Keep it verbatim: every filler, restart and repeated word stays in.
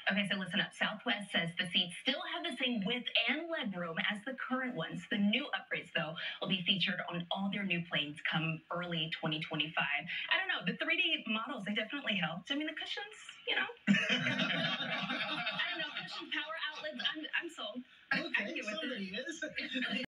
Okay, so listen up. Southwest says the seats still have the same width and legroom as the current ones. The new upgrades, though, will be featured on all their new planes come early twenty twenty-five. I don't know. The three D models, they definitely helped. I mean, the cushions, you know. I don't know. Cushion power outlets. I'm, I'm sold. Okay, somebody is.